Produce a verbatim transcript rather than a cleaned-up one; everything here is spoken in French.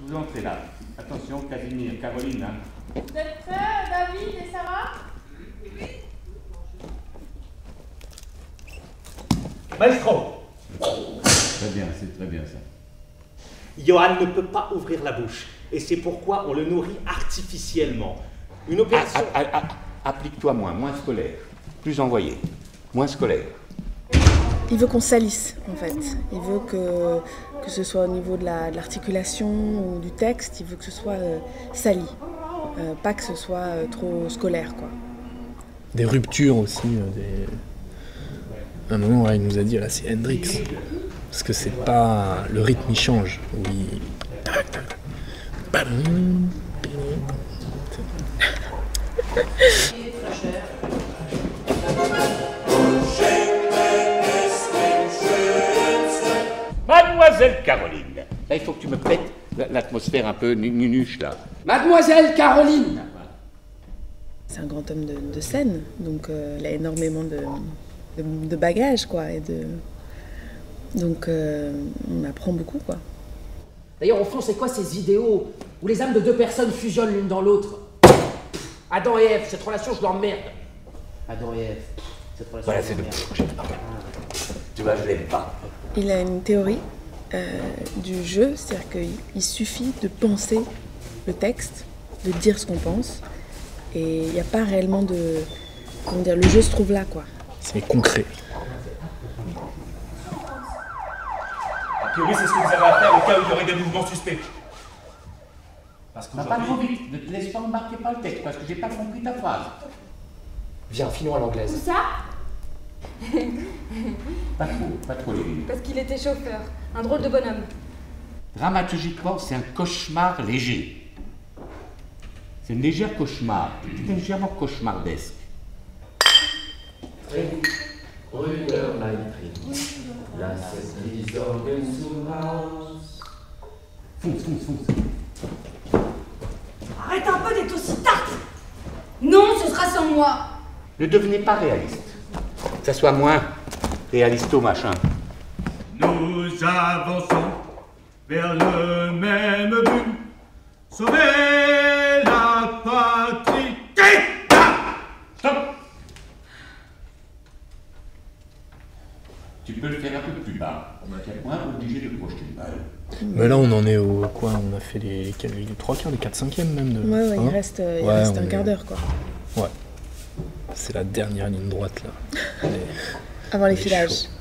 vous entrez là. Attention, Casimir, Caroline. Hein. Vous êtes prêts, David et Sarah? Maestro! Très bien, c'est très bien ça. Johan ne peut pas ouvrir la bouche. Et c'est pourquoi on le nourrit artificiellement. Une opération... Ah, ah, ah, ah, applique-toi moins, moins scolaire. Plus envoyé. Moins scolaire. Il veut qu'on salisse, en fait. Il veut que, que ce soit au niveau de l'articulation ou du texte, il veut que ce soit euh, sali. Euh, pas que ce soit euh, trop scolaire, quoi. Des ruptures aussi. Euh, des... À un moment, ouais, il nous a dit, là, c'est Hendrix. Parce que c'est pas... Le rythme, il change. Oui. Tac, tac, tac. Mademoiselle Caroline. Là, il faut que tu me prêtes l'atmosphère un peu nunuche, là. Mademoiselle Caroline. C'est un grand homme de, de scène, donc euh, il a énormément de, de, de bagages, quoi. Et de... Donc, euh, on apprend beaucoup, quoi. D'ailleurs, au fond, c'est quoi ces idéaux où les âmes de deux personnes fusionnent l'une dans l'autre? Adam et Ève, cette relation, je l'emmerde. Adam et Ève, cette relation, Voilà, je c'est de... l'emmerde. Tu vois, je l'aime pas. Il a une théorie euh, du jeu, c'est-à-dire qu'il suffit de penser le texte, de dire ce qu'on pense, et il n'y a pas réellement de... Comment dire, le jeu se trouve là, quoi. C'est concret. A priori, c'est ce que vous avez à faire au cas où il y aurait des mouvements suspects. Parce Va pas trop vite, ne te laisse pas embarquer par le texte, parce que j'ai pas compris ta phrase. Viens, filons à l'anglaise. Où ça? Pas trop, pas trop les lignes. Parce qu'il était chauffeur. Un drôle de bonhomme. Dramaturgiquement, c'est un cauchemar léger. C'est un léger cauchemar, légèrement cauchemardesque. Fonce, fonce, fonce. Arrête un peu d'être aussi tarte. Non, ce sera sans moi. Ne devenez pas réaliste. Que ça soit moins réalisto machin. Nous avançons vers le même but. Sauver la patrie. Stop! Tu peux le faire un peu plus bas. On va être moins obligé de projeter une balle. Mais là, on en est au quoi? On a fait les, les, les trois quarts, les quatre cinquièmes même. De, Ouais, ouais, hein il reste, euh, il ouais, reste un est... quart d'heure, quoi. Ouais. C'est la dernière ligne droite, là. Avant les est filages. chaud.